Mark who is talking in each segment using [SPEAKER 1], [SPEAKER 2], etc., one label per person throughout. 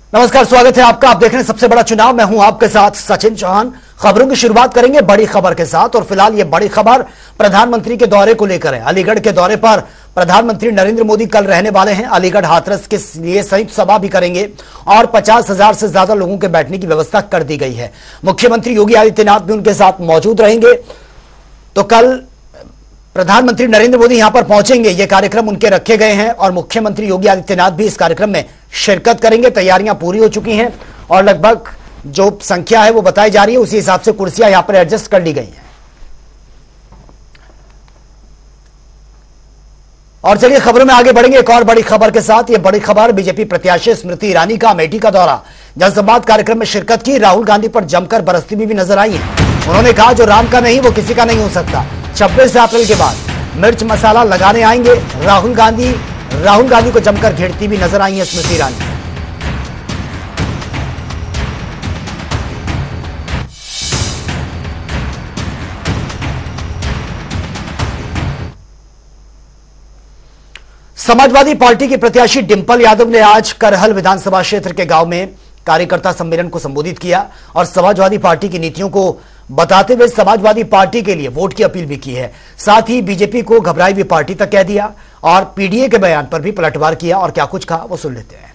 [SPEAKER 1] नमस्कार, स्वागत है आपका। आप देख रहे हैं सबसे बड़ा चुनाव। मैं हूं आपके साथ सचिन चौहान। खबरों की शुरुआत करेंगे बड़ी खबर के साथ और फिलहाल ये बड़ी खबर प्रधानमंत्री के दौरे को लेकर है। अलीगढ़ के दौरे पर प्रधानमंत्री नरेंद्र मोदी कल रहने वाले हैं। अलीगढ़ हाथरस के लिए संयुक्त सभा भी करेंगे और 50,000 से ज्यादा लोगों के बैठने की व्यवस्था कर दी गई है। मुख्यमंत्री योगी आदित्यनाथ भी उनके साथ मौजूद रहेंगे। तो कल प्रधानमंत्री नरेंद्र मोदी यहां पर पहुंचेंगे, ये कार्यक्रम उनके रखे गए हैं और मुख्यमंत्री योगी आदित्यनाथ भी इस कार्यक्रम में शिरकत करेंगे। तैयारियां पूरी हो चुकी हैं और लगभग जो संख्या है वो बताई जा रही है, उसी हिसाब से कुर्सियां यहां पर एडजस्ट कर ली गई हैं। और चलिए खबरों में आगे बढ़ेंगे एक और बड़ी खबर के साथ। ये बड़ी खबर बीजेपी प्रत्याशी स्मृति ईरानी का अमेठी का दौरा। जनसंवाद कार्यक्रम में शिरकत की। राहुल गांधी पर जमकर बरसती भी नजर आई है। उन्होंने कहा जो राम का नहीं वो किसी का नहीं हो सकता। 26 अप्रैल के बाद मिर्च मसाला लगाने आएंगे राहुल गांधी को जमकर घेरती भी नजर आई है स्मृति ईरानी। समाजवादी पार्टी की प्रत्याशी डिंपल यादव ने आज करहल विधानसभा क्षेत्र के गांव में कार्यकर्ता सम्मेलन को संबोधित किया और समाजवादी पार्टी की नीतियों को बताते हुए समाजवादी पार्टी के लिए वोट की अपील भी की है। साथ ही बीजेपी को घबराई हुई पार्टी तक कह दिया और पीडीए के बयान पर भी पलटवार किया। और क्या कुछ कहा वो सुन लेते हैं।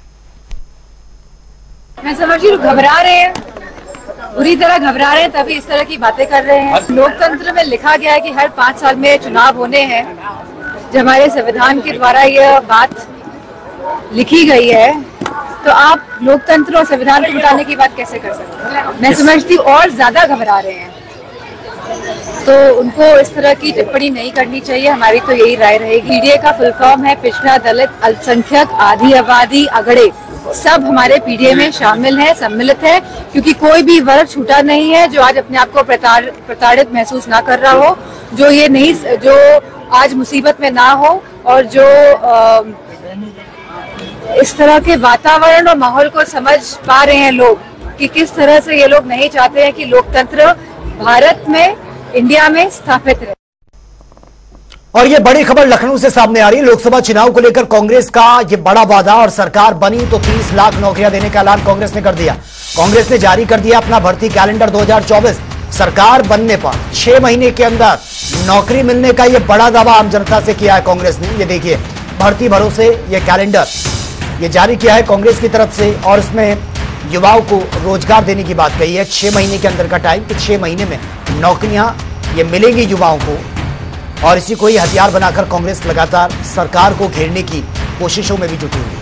[SPEAKER 2] मैं समझती हूँ घबरा रहे हैं, बुरी तरह घबरा रहे हैं, तभी इस तरह की बातें कर रहे हैं। लोकतंत्र में लिखा गया है कि हर 5 साल में चुनाव होने हैं। जब हमारे संविधान के द्वारा यह बात लिखी गई है तो आप लोकतंत्र और संविधान को मिटाने की बात कैसे कर सकते हैं? मैं समझती हूँ और ज्यादा घबरा रहे हैं, तो उनको इस तरह की टिप्पणी नहीं करनी चाहिए। हमारी तो यही राय रहेगी। पीडीए का फुल फॉर्म है पिछड़ा, दलित, अल्पसंख्यक, आधी आबादी, अगड़े, सब हमारे पीडीए में शामिल है, सम्मिलित है, क्योंकि कोई भी वर्ग छूटा नहीं है जो आज अपने आप को प्रताड़ित महसूस ना कर रहा हो, जो आज मुसीबत में ना हो और जो इस तरह के वातावरण और माहौल को समझ पा रहे हैं लोग कि किस तरह से ये लोग नहीं चाहते हैं कि लोकतंत्र भारत में, इंडिया में स्थापित रहे।
[SPEAKER 1] और ये बड़ी खबर लखनऊ से सामने आ रही है। लोकसभा चुनाव को लेकर कांग्रेस का ये बड़ा वादा और सरकार बनी तो 30 लाख नौकरियां देने का ऐलान कांग्रेस ने कर दिया। कांग्रेस ने जारी कर दिया अपना भर्ती कैलेंडर 2024। सरकार बनने पर 6 महीने के अंदर नौकरी मिलने का ये बड़ा दावा आम जनता से किया है कांग्रेस ने। ये देखिए, भर्ती भरोसे ये कैलेंडर ये जारी किया है कांग्रेस की तरफ से और इसमें युवाओं को रोजगार देने की बात कही है। 6 महीने के अंदर का टाइम कि 6 महीने में नौकरियां ये मिलेंगी युवाओं को और इसी को ही हथियार बनाकर कांग्रेस लगातार सरकार को घेरने की कोशिशों में भी जुटी हुई है।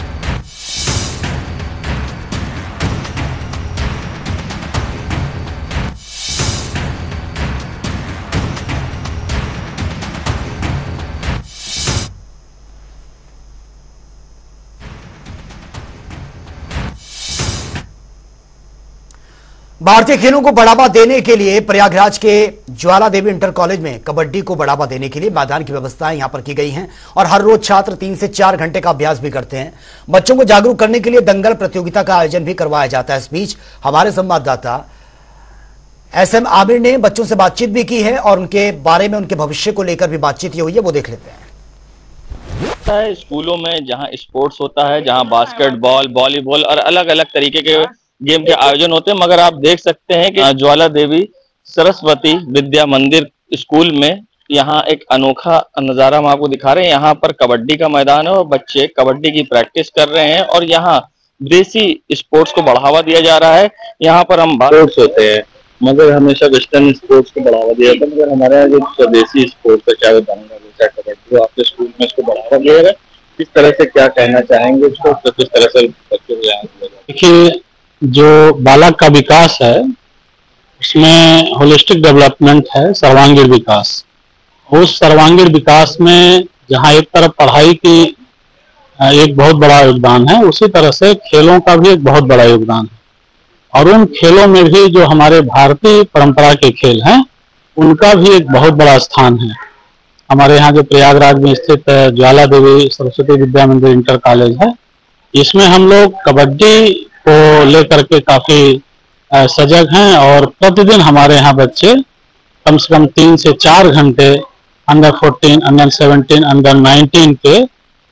[SPEAKER 1] भारतीय खेलों को बढ़ावा देने के लिए प्रयागराज के ज्वाला देवी इंटर कॉलेज में कबड्डी को बढ़ावा देने के लिए मैदान की व्यवस्थाएं यहां पर की गई हैं और हर रोज छात्र 3 से 4 घंटे का अभ्यास भी करते हैं। बच्चों को जागरूक करने के लिए दंगल प्रतियोगिता का आयोजन भी करवाया जाता है। इस बीच हमारे संवाददाता SM आमिर ने बच्चों से बातचीत भी की है और उनके बारे में, उनके भविष्य को लेकर भी बातचीत हुई है, वो देख लेते हैं।
[SPEAKER 3] स्कूलों में जहाँ स्पोर्ट्स होता है, जहाँ बास्केटबॉल, वॉलीबॉल और अलग अलग तरीके के गेम के आयोजन होते हैं, मगर आप देख सकते हैं कि ज्वाला देवी सरस्वती विद्या मंदिर स्कूल में यहाँ एक अनोखा नजारा हम आपको दिखा रहे हैं। यहाँ पर कबड्डी का मैदान है और बच्चे कबड्डी की प्रैक्टिस कर रहे हैं और यहाँ देसी स्पोर्ट्स को बढ़ावा दिया जा रहा है। यहाँ पर हम स्पोर्ट्स होते हैं मगर हमेशा वेस्टर्न स्पोर्ट्स को बढ़ावा दिया जाता है, मगर हमारे यहाँ जो स्वदेशी स्पोर्ट्स है, चाहे दंगल हो चाहे कबड्डी हो, आपके स्कूल में इसको बढ़ावा दिया है। किस तरह से क्या कहना चाहेंगे उसको, तो किस तरह से बच्चों को यहाँ
[SPEAKER 4] देखिए, जो बालक का विकास है उसमें होलिस्टिक डेवलपमेंट है, सर्वांगीण विकास। उस सर्वांगीण विकास में जहाँ एक तरफ पढ़ाई की एक बहुत बड़ा योगदान है, उसी तरह से खेलों का भी एक बहुत बड़ा योगदान है और उन खेलों में भी जो हमारे भारतीय परंपरा के खेल हैं उनका भी एक बहुत बड़ा स्थान है। हमारे यहाँ जो प्रयागराज में स्थित ज्वाला देवी सरस्वती विद्या मंदिर इंटर कॉलेज है, इसमें हम लोग कबड्डी को लेकर के काफी सजग हैं और प्रतिदिन हमारे यहाँ बच्चे कम से कम 3 से 4 घंटे अंडर 14, अंडर 17, अंडर 19 के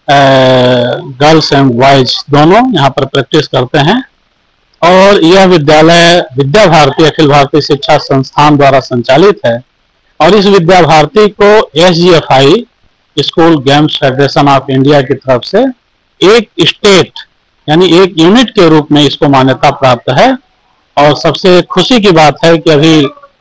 [SPEAKER 4] गर्ल्स एंड बॉयज दोनों यहाँ पर प्रैक्टिस करते हैं। और यह विद्यालय विद्या भारती अखिल भारतीय शिक्षा संस्थान द्वारा संचालित है और इस विद्या भारती को SGFI school games federation of India की तरफ से एक स्टेट यानी एक यूनिट के रूप में इसको मान्यता प्राप्त है। और सबसे खुशी की बात है कि अभी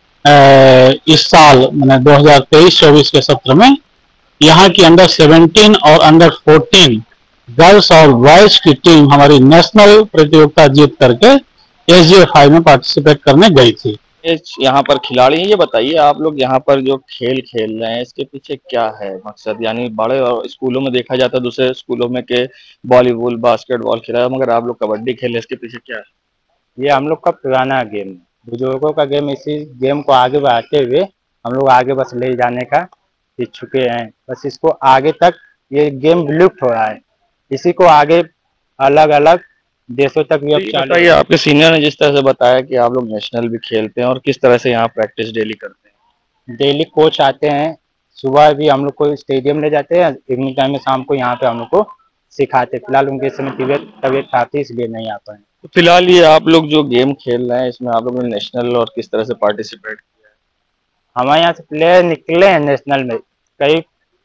[SPEAKER 4] इस साल मैंने 2023-24 के सत्र में यहाँ की अंडर 17 और अंडर 14 गर्ल्स और बॉयज की टीम हमारी नेशनल प्रतियोगिता जीत करके SGFI में पार्टिसिपेट करने गई थी।
[SPEAKER 3] यहाँ पर खिलाड़ी हैं, ये बताइए आप लोग यहाँ पर जो खेल खेल रहे हैं इसके पीछे क्या है मकसद? यानी बड़े और स्कूलों में देखा जाता है, दूसरे स्कूलों में के वॉलीबॉल बास्केटबॉल खेला, मगर आप लोग कबड्डी खेले, इसके पीछे क्या है?
[SPEAKER 5] ये हम लोग का पुराना गेम है, बुजुर्गों का गेम। इसी गेम को आगे बढ़ाते हुए हम लोग आगे बस ले जाने का इच्छुक हैं। बस इसको आगे तक, ये गेम विलुप्त हो रहा है, इसी को आगे अलग अलग देशों तक भी अब
[SPEAKER 3] बताइए, आपके सीनियर ने जिस तरह से बताया कि आप लोग नेशनल भी खेलते हैं और किस तरह से यहाँ प्रैक्टिस डेली करते हैं?
[SPEAKER 5] डेली कोच आते हैं, सुबह भी हम लोग को स्टेडियम ले जाते हैं, इवनिंग टाइम में शाम को यहाँ पे हम लोग को सिखाते। फिलहाल उनके समय तबीयत खराब थी इसलिए नहीं आ पाए।
[SPEAKER 3] तो फिलहाल ये आप लोग जो गेम खेल रहे हैं इसमें आप लोगों ने नेशनल और किस तरह से पार्टिसिपेट किया है?
[SPEAKER 5] हमारे यहाँ से प्लेयर निकले हैं नेशनल में, कई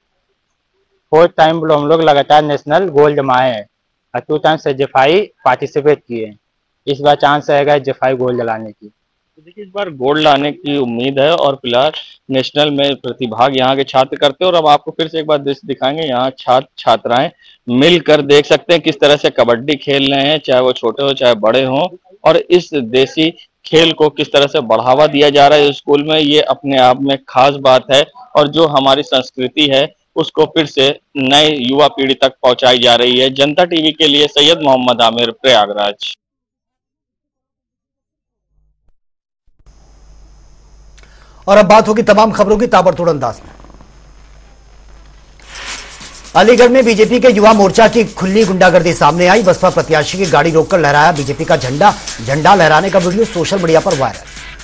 [SPEAKER 5] 4 टाइम हम लोग लगातार नेशनल गोल्ड जमाए हैं और 2 टाइम SGFI पार्टिसिपेट किए हैं। इस बार चांस रहेगा SGFI गोल्ड लाने की।
[SPEAKER 3] तो देखिए, इस बार गोल्ड लाने की उम्मीद है और फिलहाल नेशनल में प्रतिभाग यहाँ के छात्र करते हैं। और अब आपको फिर से एक बार दृश्य दिखाएंगे, यहाँ छात्र छात्राएं मिलकर देख सकते हैं किस तरह से कबड्डी खेल रहे हैं, चाहे वो छोटे हो चाहे बड़े हों, और इस देसी खेल को किस तरह से बढ़ावा दिया जा रहा है स्कूल में, ये अपने आप में खास बात है। और जो हमारी संस्कृति है उसको फिर से नए युवा पीढ़ी तक पहुंचाई जा रही है। जनता टीवी के लिए सैयद मोहम्मद आमिर, प्रयागराज।
[SPEAKER 1] और अब बात होगी तमाम खबरों की ताबड़तोड़ अंदाज में। अलीगढ़ में बीजेपी के युवा मोर्चा की खुली गुंडागर्दी सामने आई। बसपा प्रत्याशी की गाड़ी रोककर लहराया बीजेपी का झंडा लहराने का वीडियो सोशल मीडिया पर वायरल।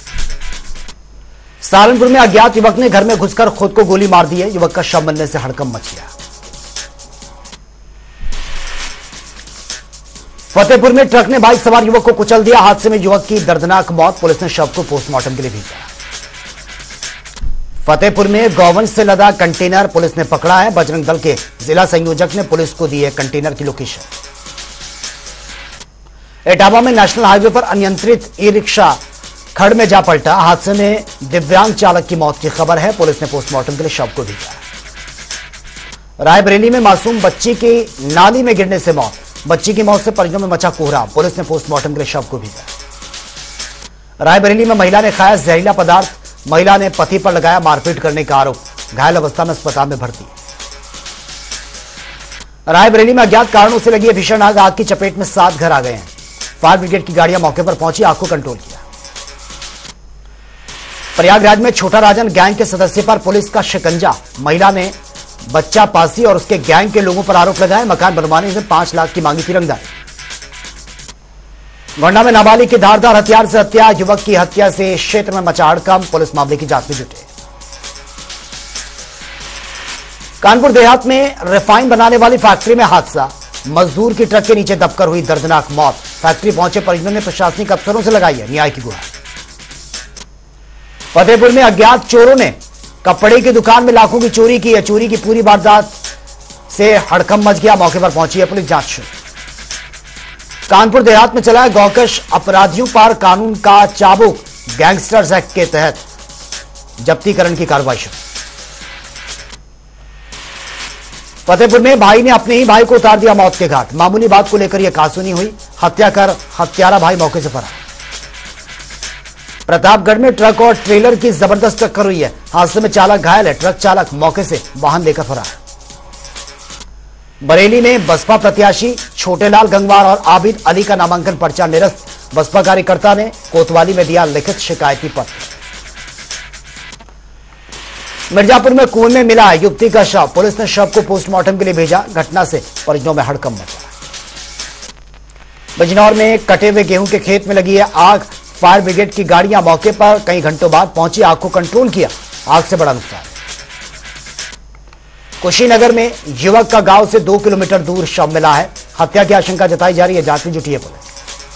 [SPEAKER 1] सहारनपुर में अज्ञात युवक ने घर में घुसकर खुद को गोली मार दी है। युवक का शव मिलने से हड़कंप मच गया। फतेहपुर में ट्रक ने बाइक सवार युवक को कुचल दिया। हादसे में युवक की दर्दनाक मौत। पुलिस ने शव को पोस्टमार्टम के लिए भेजा। फतेहपुर में गौवंश से लदा कंटेनर पुलिस ने पकड़ा है। बजरंग दल के जिला संयोजक ने पुलिस को दी है कंटेनर की लोकेशन। इटावा में नेशनल हाईवे पर अनियंत्रित ई रिक्शा खड़ में जा पलटा। हादसे में दिव्यांग चालक की मौत की खबर है। पुलिस ने पोस्टमार्टम के लिए शव को भेजा। रायबरेली में मासूम बच्ची की नाली में गिरने से मौत। बच्ची की मौत से परिजनों में मचा कोहराम। पुलिस ने पोस्टमार्टम के लिए शव को भेजा। रायबरेली में महिला ने खाया जहरीला पदार्थ। महिला ने पति पर लगाया मारपीट करने का आरोप। घायल अवस्था में अस्पताल में भर्ती। रायबरेली में अज्ञात कारणों से लगी भीषण आग। आग की चपेट में 7 घर आ गए हैं। फायर ब्रिगेड की गाड़ियां मौके पर पहुंची, आग को कंट्रोल किया। प्रयागराज में छोटा राजन गैंग के सदस्य पर पुलिस का शिकंजा। महिला ने बच्चा पासी और उसके गैंग के लोगों पर आरोप लगाए। मकान बनवाने से 5 लाख की मांगी थी रंगदारी। गोंडा में नाबालिग की धारदार हथियार से हत्या। युवक की हत्या से क्षेत्र में मचा हड़कंप। पुलिस मामले की जांच में जुटे। कानपुर देहात में रिफाइन बनाने वाली फैक्ट्री में हादसा। मजदूर की ट्रक के नीचे दबकर हुई दर्दनाक मौत। फैक्ट्री पहुंचे परिजनों ने प्रशासनिक अफसरों से लगाई है न्याय की गुहार। फतेहपुर में अज्ञात चोरों ने कपड़े की दुकान में लाखों की चोरी की है। चोरी की पूरी वारदात से हड़कंप मच गया। मौके पर पहुंची है पुलिस, जांच शुरू। कानपुर देहात में चला गौकश। अपराधियों पर कानून का चाबुक। गैंगस्टर्स एक्ट के तहत जब्तीकरण की कार्रवाई शुरू। फतेहपुर में भाई ने अपने ही भाई को उतार दिया मौत के घाट। मामूली बात को लेकर यह कहासुनी हुई। हत्या कर हत्यारा भाई मौके से फरार। प्रतापगढ़ में ट्रक और ट्रेलर की जबरदस्त टक्कर हुई है। हादसे में चालक घायल है। ट्रक चालक मौके से वाहन लेकर फरार। बरेली में बसपा प्रत्याशी छोटेलाल गंगवार और आबिद अली का नामांकन पर्चा निरस्त। बसपा कार्यकर्ता ने कोतवाली में दिया लिखित शिकायती पत्र। मिर्जापुर में कुएं में मिला युवती का शव। पुलिस ने शव को पोस्टमार्टम के लिए भेजा। घटना से परिजनों में हड़कंप मचा। बिजनौर में कटे हुए गेहूं के खेत में लगी है आग। फायर ब्रिगेड की गाड़ियां मौके पर कई घंटों बाद पहुंची, आग को कंट्रोल किया। आग से बड़ा नुकसान। कुशीनगर में युवक का गांव से 2 किलोमीटर दूर शव मिला है। हत्या की आशंका जताई जा रही है, जांच में जुटी है पुलिस।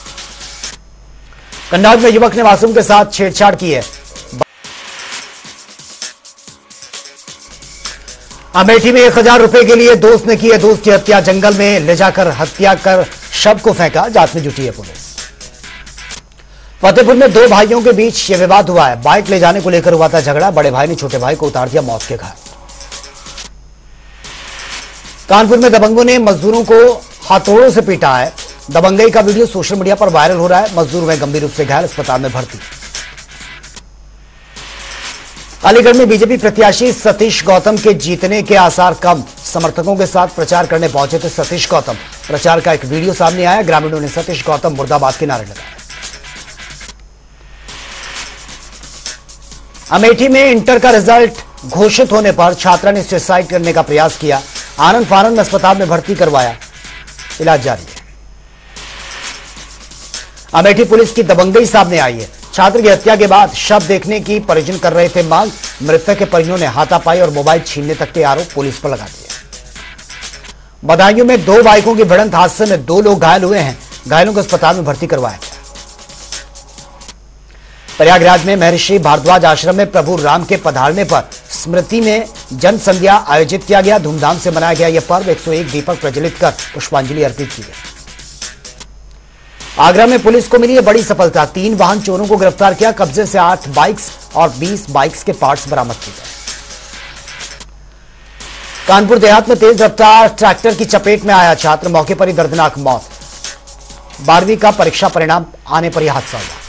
[SPEAKER 1] कन्नौज में युवक ने मासूम के साथ छेड़छाड़ की है। अमेठी में 1000 रुपए के लिए दोस्त ने की है दोस्त की हत्या। जंगल में ले जाकर हत्या कर शव को फेंका, जांच में जुटी है पुलिस। फतेहपुर में 2 भाइयों के बीच यह विवाद हुआ है। बाइक ले जाने को लेकर हुआ था झगड़ा। बड़े भाई ने छोटे भाई को उतार दिया मौत के घाट। कानपुर में दबंगों ने मजदूरों को हथौड़ों से पीटा है। दबंगई का वीडियो सोशल मीडिया पर वायरल हो रहा है। मजदूर हुए गंभीर रूप से घायल, अस्पताल में भर्ती। अलीगढ़ में बीजेपी प्रत्याशी सतीश गौतम के जीतने के आसार कम। समर्थकों के साथ प्रचार करने पहुंचे थे सतीश गौतम। प्रचार का एक वीडियो सामने आया। ग्रामीणों ने सतीश गौतम मुर्दाबाद के नारे लगाए। अमेठी में इंटर का रिजल्ट घोषित होने पर छात्रा ने सुसाइड करने का प्रयास किया। आनंद फानंद अस्पताल में भर्ती करवाया, इलाज जारी है। अमेठी पुलिस की दबंगई सामने आई है। छात्र की हत्या के बाद शव देखने की परिजन कर रहे थे मांग। मृतक के परिजनों ने हाथापाई और मोबाइल छीनने तक के आरोप पुलिस पर लगा दिए। बदायूं में 2 बाइकों की भिड़ंत हादसे में 2 लोग घायल हुए हैं। घायलों को अस्पताल में भर्ती करवाया गया। प्रयागराज में महर्षि भारद्वाज आश्रम में प्रभु राम के पधारने पर स्मृति में जन संध्या आयोजित किया गया। धूमधाम से मनाया गया यह पर्व। 101 दीपक प्रज्वलित कर पुष्पांजलि अर्पित की गई। आगरा में पुलिस को मिली है बड़ी सफलता। 3 वाहन चोरों को गिरफ्तार किया। कब्जे से 8 बाइक्स और 20 बाइक्स के पार्ट्स बरामद किए गए। कानपुर देहात में तेज रफ्तार ट्रैक्टर की चपेट में आया छात्र, मौके पर ही दर्दनाक मौत। 12वीं का परीक्षा परिणाम आने पर यह हादसा हुआ।